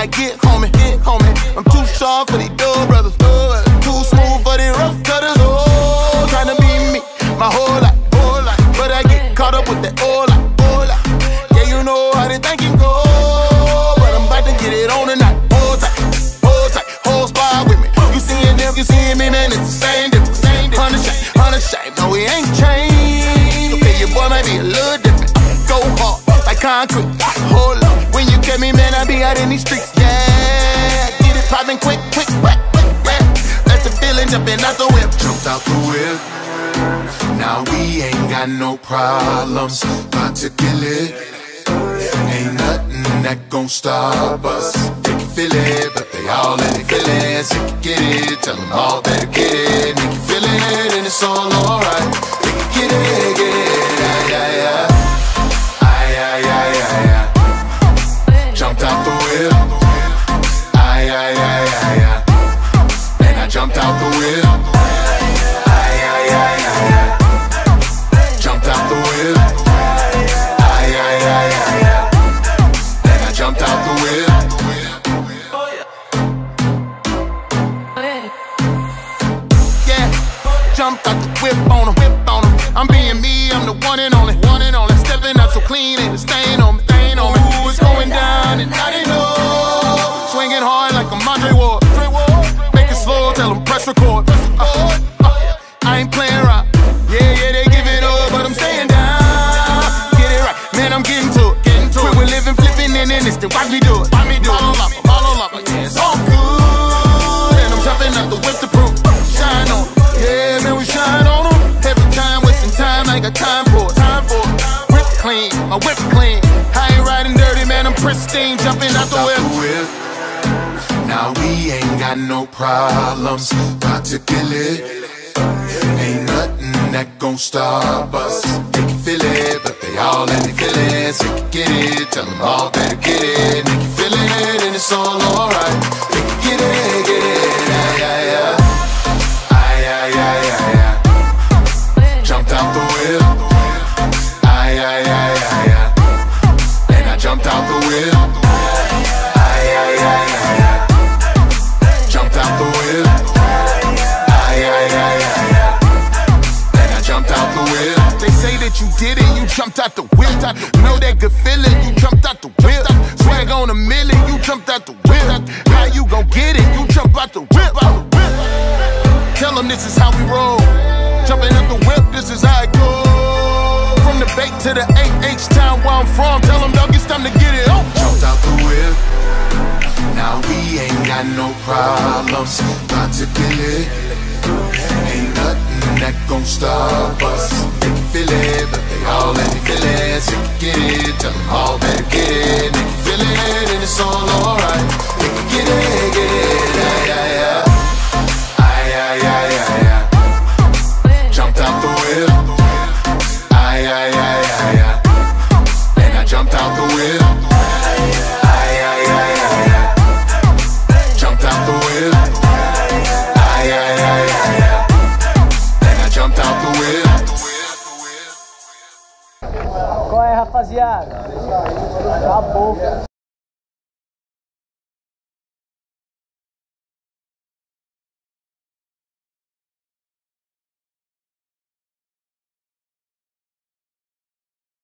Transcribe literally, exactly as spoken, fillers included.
like, get homie, get homie. I'm too sharp for these dub brothers, too smooth for these rough cutters. Oh, trying to be me, my whole life, whole life. But I get caught up with that old life, old life. Yeah, you know how they thinking go, but I'm about to get it on tonight. Hold tight, hold tight, hold spot with me. You seeing them, you seeing me, man, it's the same difference. Hundred shame, hundred shame, no, we ain't changed. Okay, your boy might be a little different. Go hard, like concrete. Hold up, when you get me, man, I be out in these streets. Yeah, get it poppin' quick, quick, quick, quick, quick. Let the feeling jumpin' out the whip. Jumped out the whip. Now we ain't got no problems. About to kill it. Ain't nothing that gon' stop us. They can feel it, but they all in their feelings. They can get it, tell them all better get it. They can feel it, and it's all alright. They can get it, get it, yeah, yeah, yeah. Aye, aye, aye, aye, aye. Jumped out the whip. Aye, aye, aye, aye, aye. And I jumped out the whip. Aye, aye, aye, aye, aye. Jumped out the whip. Aye, aye, aye, aye, aye. And I jumped out the whip. Jumped out the whip on him, whip on him. I'm being me, I'm the one and only, one and only. Stepping up so clean, ain't a stain on me, stain on me. Ooh, it's going down and now they know. Swinging hard like a Andre Ward. Make it slow, tell them press record. Uh, uh, I ain't playing around. Yeah, yeah, they give it up, but I'm staying down. Get it right, man, I'm getting to it, getting to it. We're living, flipping, and in this, then watch me do it. Watch me do it. Follow up, follow up, yeah, it's all good. And I'm jumping out the whip to prove. Shine on it. Yeah, man, we shine on them. Every time, wasting time, I ain't got time for it. Time for it. Whip clean, my whip clean. I ain't riding dirty, man, I'm pristine. Jumping out the whip. whip. Now we ain't got no problems. About to kill it. Ain't nothing that gon' stop us. They can feel it, but they all in their feelings. They can get it, tell them all better get it. They can feel it, and it's all alright. They can get it, get it, yeah, yeah, yeah. Aye, aye, aye, aye. Jumped out the whip. Aye, aye, aye, aye, aye. And I jumped out the whip. Aye, aye, aye, aye, aye. Jumped out the whip. Aye, aye, aye, aye, aye. And I jumped out the whip. They say that you did it, you jumped out the whip. Know that good feeling, you jumped out the whip. Swag on a million, you jumped out the whip. How you gon' get it? You jump out the whip. Tell them this is how we roll. Jumping up the whip, this is how it goes. From the bait to the eight H town where I'm from. Tell them, dog, it's time to get it on. Jumped out the whip. Now we ain't got no problems. About to kill it. Ain't nothing that gon' stop us. They can feel it, but they all in their feelings. They can get it, tell them all better get it. They can feel it, and it's all alright. They can get it, get it, yeah, yeah, yeah. Aye, aye, aye, aye. Jumped out the whip. Aye, aye, aye, aye, aye. And I jumped out the whip. Aye, aye, aye, aye, aye. Jumped out the whip. Aye, aye, aye, aye, aye. And I jumped out the whip. Qual é, rapaziada? Acabou.